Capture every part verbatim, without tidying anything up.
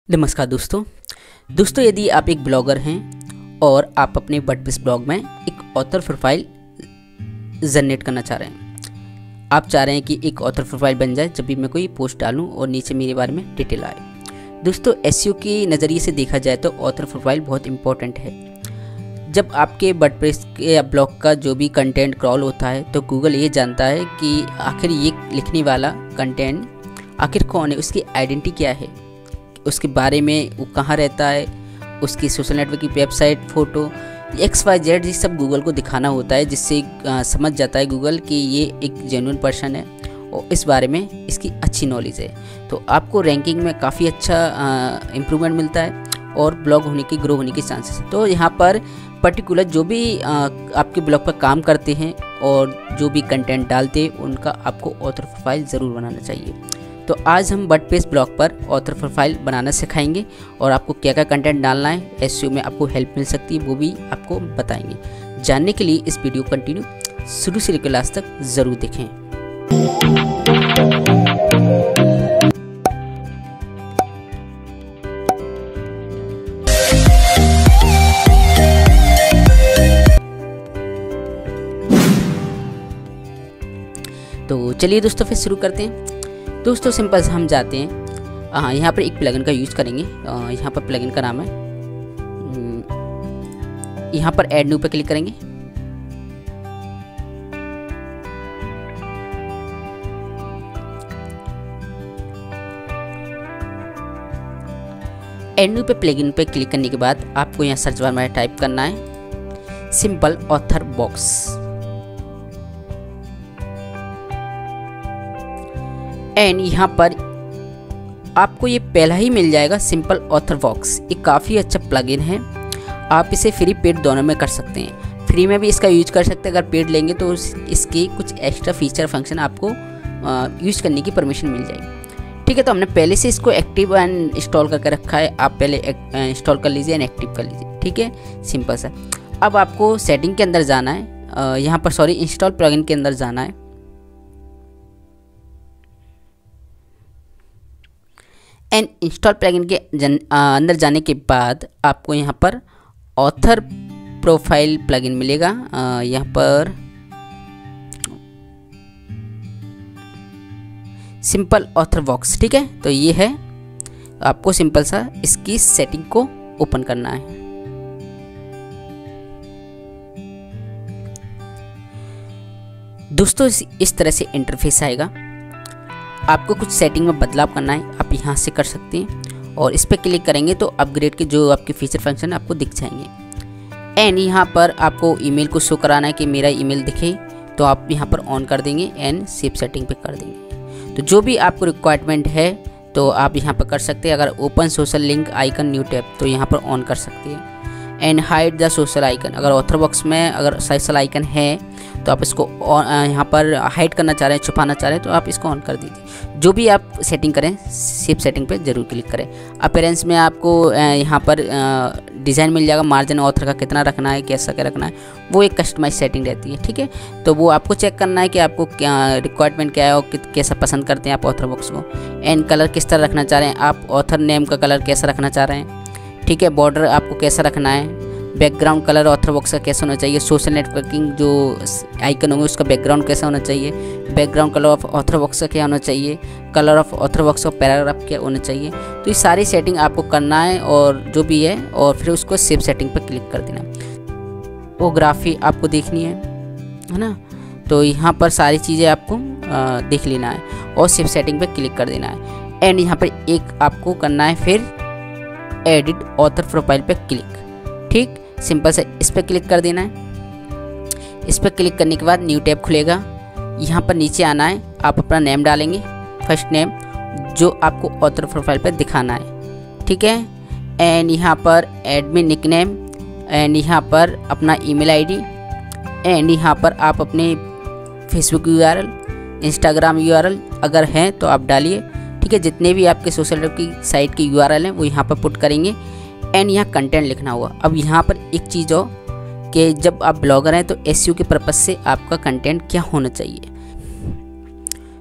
नमस्कार दोस्तों दोस्तों यदि आप एक ब्लॉगर हैं और आप अपने वर्डप्रेस ब्लॉग में एक ऑथर प्रोफाइल जनरेट करना चाह रहे हैं, आप चाह रहे हैं कि एक ऑथर प्रोफाइल बन जाए जब भी मैं कोई पोस्ट डालूं और नीचे मेरे बारे में डिटेल आए। दोस्तों एसईओ के नज़रिए से देखा जाए तो ऑथर प्रोफाइल बहुत इंपॉर्टेंट है। जब आपके वर्डप्रेस के ब्लॉग का जो भी कंटेंट क्रॉल होता है तो गूगल ये जानता है कि आखिर ये लिखने वाला कंटेंट आखिर कौन है, उसकी आइडेंटिटी क्या है, उसके बारे में वो कहाँ रहता है, उसकी सोशल नेटवर्क की website, photo, X Y Z, ये सब गूगल को दिखाना होता है, जिससे आ, समझ जाता है गूगल कि ये एक जेन्युइन पर्सन है और इस बारे में इसकी अच्छी नॉलेज है। तो आपको रैंकिंग में काफ़ी अच्छा इम्प्रूवमेंट मिलता है और ब्लॉग होने की ग्रो होने के चांसेस है। तो यहाँ पर पर्टिकुलर जो भी आ, आपके ब्लॉग पर काम करते हैं और जो भी कंटेंट डालते हैं उनका आपको ऑथर प्रोफाइल ज़रूर बनाना चाहिए। तो आज हम वर्डप्रेस ब्लॉग पर ऑथर प्रोफाइल बनाना सिखाएंगे और आपको क्या क्या कंटेंट डालना है, एसईओ में आपको हेल्प मिल सकती है वो भी आपको बताएंगे। जानने के लिए इस वीडियो को कंटिन्यू शुरू से लेकर लास्ट तक ज़रूर देखें। तो चलिए दोस्तों फिर शुरू करते हैं। दोस्तों सिंपल से हम जाते हैं, हाँ यहाँ पर एक प्लगइन का यूज़ करेंगे। यहाँ पर प्लगइन का नाम है, यहाँ पर ऐड न्यू पे क्लिक करेंगे। ऐड न्यू पे प्लगइन पे क्लिक करने के बाद आपको यहाँ सर्च बार में टाइप करना है सिंपल ऑथर बॉक्स। एंड यहाँ पर आपको ये पहला ही मिल जाएगा सिंपल ऑथर बॉक्स। ये काफ़ी अच्छा प्लगइन है, आप इसे फ्री पेड दोनों में कर सकते हैं। फ्री में भी इसका यूज कर सकते हैं, अगर पेड लेंगे तो इसके कुछ एक्स्ट्रा फीचर फंक्शन आपको यूज करने की परमिशन मिल जाएगी। ठीक है, तो हमने पहले से इसको एक्टिव एंड इंस्टॉल करके रखा है, आप पहले इंस्टॉल कर लीजिए एंड एक्टिव कर लीजिए। ठीक है, सिंपल सा। अब आपको सेटिंग के अंदर जाना है, यहाँ पर सॉरी इंस्टॉल प्लगइन के अंदर जाना है। एंड इंस्टॉल प्लगइन के जन, आ, अंदर जाने के बाद आपको यहाँ पर ऑथर प्रोफाइल प्लगइन मिलेगा। आ, यहाँ पर सिंपल ऑथर बॉक्स। ठीक है, तो ये है, आपको सिंपल सा इसकी सेटिंग को ओपन करना है। दोस्तों इस तरह से इंटरफेस आएगा। आपको कुछ सेटिंग में बदलाव करना है, आप यहाँ से कर सकते हैं और इस पर क्लिक करेंगे तो अपग्रेड के जो आपके फीचर फंक्शन आपको दिख जाएंगे। एंड यहाँ पर आपको ईमेल को शो कराना है कि मेरा ईमेल दिखे, तो आप यहाँ पर ऑन कर देंगे एंड सेव सेटिंग पे कर देंगे। तो जो भी आपको रिक्वायरमेंट है तो आप यहाँ पर कर सकते हैं। अगर open social link icon new tab तो यहाँ पर ऑन कर सकते हैं। And hide the social icon, अगर ऑथर बॉक्स में अगर सोशल आइकन है तो आप इसको यहाँ पर हाइड करना चाह रहे हैं, छुपाना चाह रहे हैं तो आप इसको ऑन कर दीजिए। जो भी आप सेटिंग करें सेव सेटिंग पे जरूर क्लिक करें। अपीयरेंस में आपको यहाँ पर डिज़ाइन मिल जाएगा, मार्जिन ऑथर का कितना रखना है, कैसा क्या रखना है, वो एक कस्टमाइज सेटिंग रहती है। ठीक है, तो वो आपको चेक करना है कि आपको क्या रिक्वायरमेंट क्या है और कैसा पसंद करते हैं आप ऑथर बॉक्स को। एंड कलर किस तरह रखना चाह रहे हैं, आप ऑथर नेम का कलर कैसा रखना चाह रहे हैं। ठीक है, बॉर्डर आपको कैसा रखना है, बैकग्राउंड कलर ऑथर बॉक्स का कैसा होना चाहिए, सोशल नेटवर्किंग जो आइकन होंगे उसका बैकग्राउंड कैसा होना चाहिए, background colour of author box का क्या होना चाहिए, कलर ऑफ ऑथर बॉक्स का पैराग्राफ क्या होना चाहिए। तो ये सारी सेटिंग आपको करना है और जो भी है, और फिर उसको सेव सेटिंग पर क्लिक कर देना। वो ग्राफी आपको देखनी है है ना, तो यहाँ पर सारी चीज़ें आपको आ, देख लेना है और सेव सेटिंग पर क्लिक कर देना है। एंड यहाँ पर एक आपको करना है फिर एडिट ऑथर प्रोफाइल पे क्लिक। ठीक, सिंपल से इस पर क्लिक कर देना है। इस पर क्लिक करने के बाद न्यू टैब खुलेगा। यहाँ पर नीचे आना है, आप अपना नेम डालेंगे, फर्स्ट नेम जो आपको ऑथर प्रोफाइल पे दिखाना है। ठीक है, एंड यहाँ पर एडमिन निकनेम, एंड यहाँ पर अपना ईमेल आईडी, एंड यहाँ पर आप अपने फेसबुक यूआरएल, इंस्टाग्राम यूआरएल अगर हैं तो आप डालिए। ठीक है, जितने भी आपके सोशल नेटवर्क की साइट के यूआरएल हैं वो यहाँ पर पुट करेंगे। एंड यहाँ कंटेंट लिखना हुआ। अब यहाँ पर एक चीज़ हो कि जब आप ब्लॉगर हैं तो एसईओ के पर्पज़ से आपका कंटेंट क्या होना चाहिए।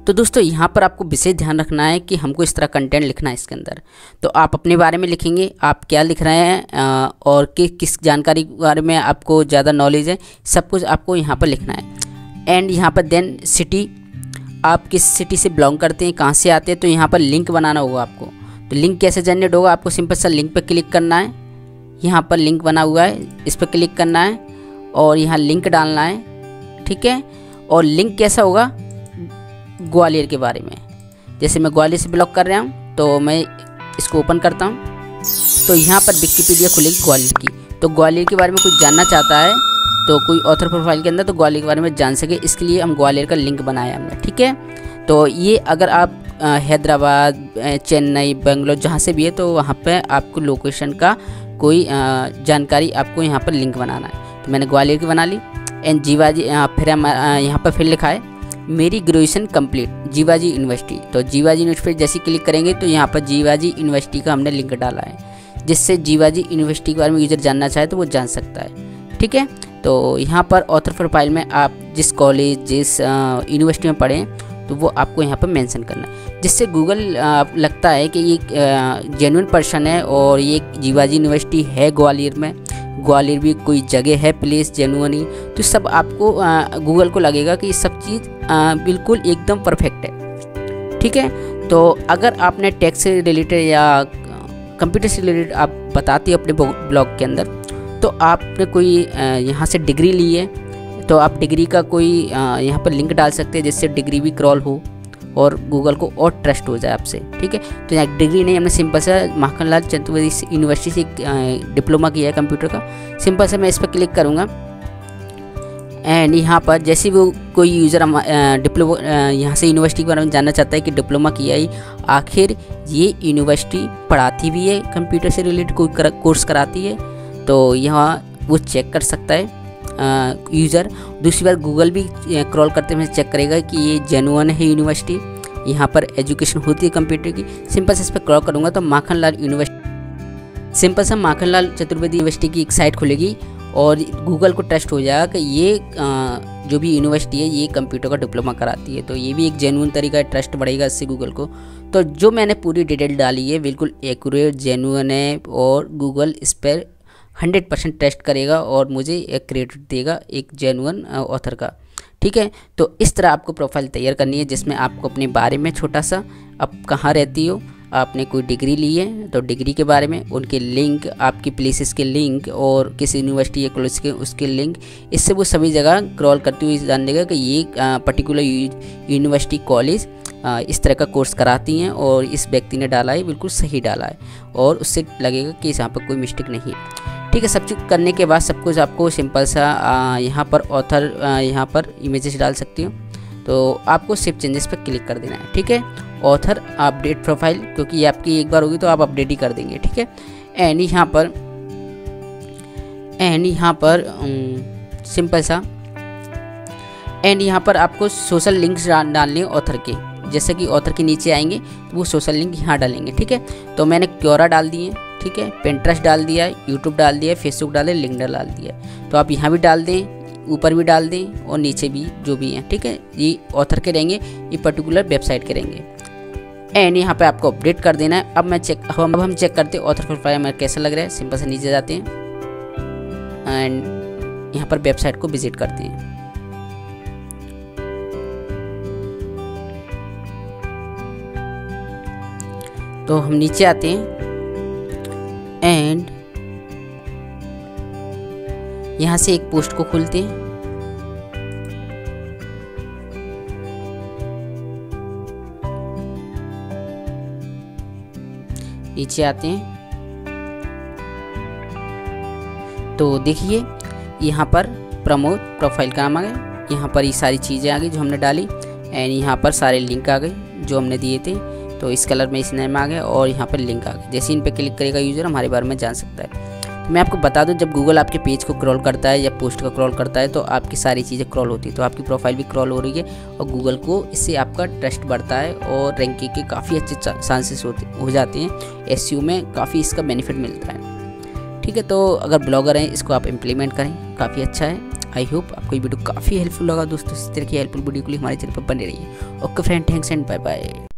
तो दोस्तों यहाँ पर आपको विशेष ध्यान रखना है कि हमको इस तरह कंटेंट लिखना है इसके अंदर। तो आप अपने बारे में लिखेंगे, आप क्या लिख रहे हैं और कि किस जानकारी के बारे में आपको ज़्यादा नॉलेज है, सब कुछ आपको यहाँ पर लिखना है। एंड यहाँ पर देन सिटी, आप किस सिटी से बिलोंग करते हैं, कहाँ से आते हैं, तो यहाँ पर लिंक बनाना होगा आपको। तो लिंक कैसे जनरेट होगा, आपको सिंपल सा लिंक पर क्लिक करना है। यहाँ पर लिंक बना हुआ है, इस पर क्लिक करना है और यहाँ लिंक डालना है, ठीक है। और लिंक कैसा होगा, ग्वालियर के बारे में। जैसे मैं ग्वालियर से ब्लॉग कर रहा हूँ तो मैं इसको ओपन करता हूँ, तो यहाँ पर विकिपीडिया खुलेगी ग्वालियर की। तो ग्वालियर के बारे में कुछ जानना चाहता है तो कोई ऑथर प्रोफाइल के अंदर, तो ग्वालियर के बारे में जान सके, इसके लिए हम ग्वालियर का लिंक बनाया हमने, ठीक है। तो ये अगर आप हैदराबाद, चेन्नई, बेंगलोर जहाँ से भी है तो वहाँ पे आपको लोकेशन का कोई जानकारी आपको यहाँ पर लिंक बनाना है। तो मैंने ग्वालियर की बना ली। एंड जीवाजी, फिर हम यहाँ पर फिर लिखा है मेरी ग्रेजुएशन कंप्लीट जीवाजी यूनिवर्सिटी। तो जीवाजी यूनिवर्सिटी जैसे क्लिक करेंगे तो यहाँ पर जीवाजी यूनिवर्सिटी का हमने लिंक डाला है, जिससे जीवाजी यूनिवर्सिटी के बारे में यूज़र जानना चाहे तो वो जान सकता है, ठीक है। तो यहाँ पर ऑथर प्रोफाइल में आप जिस कॉलेज, जिस यूनिवर्सिटी में पढ़े तो वो आपको यहाँ पर मेंशन करना है, जिससे गूगल लगता है कि ये जेन्युइन पर्सन है और ये जीवाजी यूनिवर्सिटी है ग्वालियर में, ग्वालियर भी कोई जगह है, प्लेस जेन्युइन ही, तो सब आपको गूगल को लगेगा कि ये सब चीज़ बिल्कुल एकदम परफेक्ट है, ठीक है। तो अगर आपने टेक से रिलेटेड या कंप्यूटर से रिलेटेड आप बताते हो अपने ब्लॉग के अंदर, तो आपने कोई यहाँ से डिग्री ली है तो आप डिग्री का कोई यहाँ पर लिंक डाल सकते हैं, जिससे डिग्री भी क्रॉल हो और गूगल को और ट्रस्ट हो जाए आपसे, ठीक है। तो यहाँ डिग्री नहीं, हमने सिंपल सा माखनलाल चतुर्वेदी यूनिवर्सिटी से एक डिप्लोमा किया है कंप्यूटर का। सिंपल से मैं इस पर क्लिक करूँगा एंड यहाँ पर जैसे वो कोई यूज़र डिप्लोमा यहाँ से यूनिवर्सिटी के बारे में जानना चाहता है कि डिप्लोमा किया ही, आखिर ये यूनिवर्सिटी पढ़ाती भी है, कंप्यूटर से रिलेटेड कोई कर, कोर्स कराती है, तो यहाँ वो चेक कर सकता है यूज़र। दूसरी बात, गूगल भी क्रॉल करते हुए चेक करेगा कि ये जेन्युइन है यूनिवर्सिटी, यहाँ पर एजुकेशन होती है कंप्यूटर की। सिंपल से इस पर क्रॉल करूँगा तो माखनलाल यूनिवर्सिटी, सिंपल सा माखनलाल चतुर्वेदी यूनिवर्सिटी की एक साइट खुलेगी और गूगल को ट्रस्ट हो जाएगा कि ये जो भी यूनिवर्सिटी है ये कंप्यूटर का डिप्लोमा कराती है, तो ये भी एक जेन्युइन तरीका है, ट्रस्ट बढ़ेगा इससे गूगल को। तो जो मैंने पूरी डिटेल डाली है बिल्कुल एक्यूरेट, जेन्युइन है और गूगल इस पर हंड्रेड परसेंट टेस्ट करेगा और मुझे एक क्रेडिट देगा एक जेन्युइन ऑथर का, ठीक है। तो इस तरह आपको प्रोफाइल तैयार करनी है, जिसमें आपको अपने बारे में छोटा सा, आप कहाँ रहती हो, आपने कोई डिग्री ली है तो डिग्री के बारे में, उनके लिंक, आपकी प्लेसेस के लिंक और किस यूनिवर्सिटी या कॉलेज के उसके लिंक, इससे वो सभी जगह क्रॉल करते हुए जान देगा कि ये पर्टिकुलर यूनिवर्सिटी, कॉलेज इस तरह का कोर्स कराती हैं और इस व्यक्ति ने डाला है बिल्कुल सही डाला है, और उससे लगेगा कि यहाँ पर कोई मिस्टेक नहीं है, ठीक है। सब चीज़ करने के बाद सब कुछ आपको सिंपल सा यहाँ पर ऑथर, यहाँ पर इमेजेस डाल सकती हो, तो आपको सेव चेंजेस पर क्लिक कर देना है, ठीक है। ऑथर अपडेट प्रोफाइल, क्योंकि ये आपकी एक बार होगी तो आप अपडेट ही कर देंगे, ठीक है। एंड यहाँ पर एंड यहाँ पर सिंपल सा एंड यहाँ पर आपको सोशल लिंक्स डालने ऑथर के, जैसे कि ऑथर के नीचे आएंगे तो वो सोशल लिंक यहाँ डालेंगे, ठीक है। तो मैंने क्योरा डाल दिए, ठीक है, पिंटरेस्ट डाल दिया, यूट्यूब डाल दिया, फेसबुक डाले, लिंक्डइन डाल दिया, तो आप यहाँ भी डाल दें, ऊपर भी डाल दें और नीचे भी जो भी हैं, ठीक है। ये ऑथर के रहेंगे, ये पर्टिकुलर वेबसाइट के रहेंगे। एंड यहाँ पे आपको अपडेट कर देना है। अब मैं चेक अब हम चेक करते हैं ऑथर प्रोफाइल हमें कैसा लग रहा है। सिंपल से नीचे जाते हैं एंड यहाँ पर वेबसाइट को विजिट करते हैं। तो हम नीचे आते हैं एंड यहाँ से एक पोस्ट को खोलते हैं। नीचे आते हैं तो देखिए यहाँ पर प्रमोद प्रोफाइल का नाम आ गया, यहाँ पर ये सारी चीज़ें आ गई जो हमने डाली एंड यहाँ पर सारे लिंक आ गए जो हमने दिए थे। तो इस कलर में इस नेम आ गया और यहाँ पर लिंक आ गया। जैसे इन पे क्लिक करेगा यूज़र हमारे बारे में जान सकता है। तो मैं आपको बता दूं, जब गूगल आपके पेज को क्रॉल करता है या पोस्ट को क्रॉल करता है तो आपकी सारी चीज़ें क्रॉल होती है, तो आपकी प्रोफाइल भी क्रॉल हो रही है और गूगल को इससे आपका ट्रस्ट बढ़ता है और रैंकिंग के काफ़ी अच्छे चांसेस होते हो जाते हैं। एसईओ में काफ़ी इसका बेनिफिट मिलता है, ठीक है। तो अगर ब्लॉगर हैं इसको आप इम्प्लीमेंट करें, काफ़ी अच्छा है। आई होप आपको ये वीडियो काफ़ी हेल्पफुल लगा दोस्तों। इस तरह की हेल्पफुल वीडियो के लिए हमारे चैनल पर बने रहिए। Okay friend, thanks and bye bye.